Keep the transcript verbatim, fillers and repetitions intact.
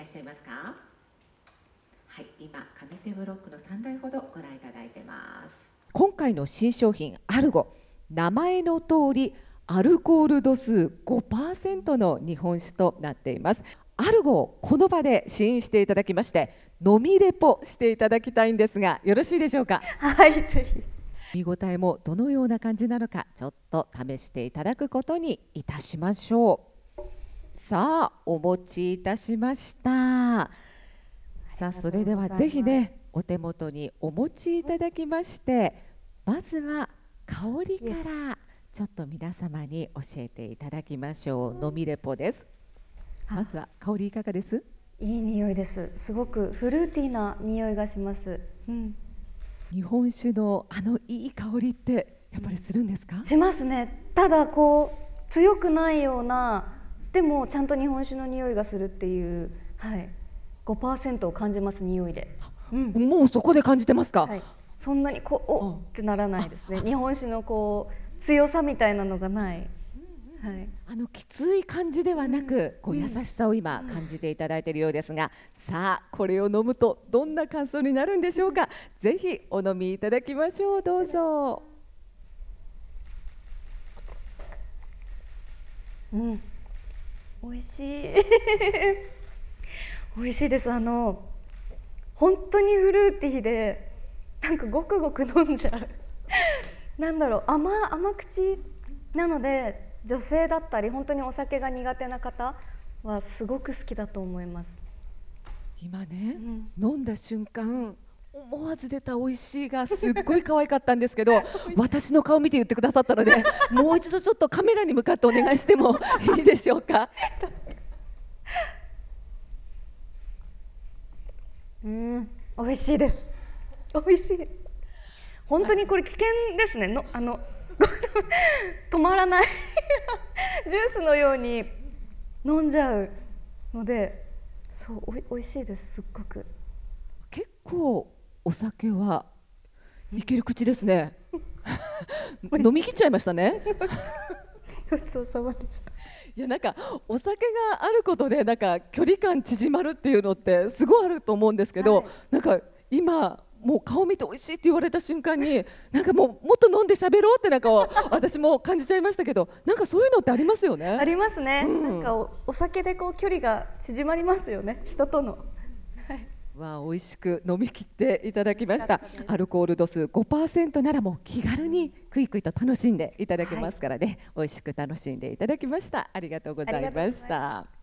らっしゃいますか？はい、今上手ブロックのさんだいほどご覧いただいてます。今回の新商品アルゴ、名前の通りアルコール度数 ごパーセント の日本酒となっています。アルゴをこの場で試飲していただきまして、飲みレポしていただきたいんですが、よろしいでしょうか？ はい、ぜひ。 見応えもどのような感じなのか、ちょっと試していただくことにいたしましょう。さあ、お持ちいたしました。さあ、それではぜひね、お手元にお持ちいただきまして、まずは香りからちょっと皆様に教えていただきましょう。飲みレポです。まずは香りいかがです？ いい匂いです。すごくフルーティーな匂いがします。うん、 日本酒のあのいい香りってやっぱりするんですか？ しますね。ただこう強くないような、でもちゃんと日本酒の匂いがするっていう、はい、ごパーセントを感じます、匂いで。 うん、もうそこで感じてますか？ はい、そんなにこうおってならないですね。日本酒のこう強さみたいなのがない。はい、 あのきつい感じではなく、こう優しさを今感じていただいているようですが、さあこれを飲むとどんな感想になるんでしょうか？ぜひお飲みいただきましょう。どうぞ。 うん、美味しい美味しいです。あの本当にフルーティーで、なんかごくごく飲んじゃうなんだろう、甘甘口なので、女性だったり本当にお酒が苦手な方はすごく好きだと思います。 今ね、 うん、 飲んだ瞬間思わず出た美味しいがすっごい可愛かったんですけど私の顔見て言ってくださったのでもう一度ちょっとカメラに向かってお願いしてもいいでしょうか？ うん、美味しいです。美味しい。本当にこれ危険ですね。のあの止まらないジュースのように飲んじゃうので、そうおい美味しいです。すっごく。 結構お酒はいける口ですね飲み切っちゃいましたねごちそうさまでした。 いや、なんかお酒があることでなんか距離感縮まるっていうのってすごいあると思うんですけど、はい、なんか今もう顔見て美味しいって言われた瞬間になんかもうもっと飲んで喋ろうってなんか私も感じちゃいましたけど、なんかそういうのってありますよね。 ありますね、うん、なんか お, お酒でこう距離が縮まりますよね、人との。はい、 わあ、美味しく飲み切っていただきました。アルコール度数 ごパーセント ならもう気軽にクイクイと楽しんでいただけますからね、はい、美味しく楽しんでいただきました。ありがとうございました。